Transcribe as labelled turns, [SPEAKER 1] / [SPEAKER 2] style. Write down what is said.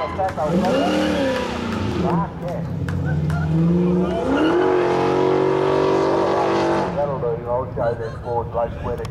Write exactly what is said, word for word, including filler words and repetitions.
[SPEAKER 1] That'll do. I'll show them boards later where to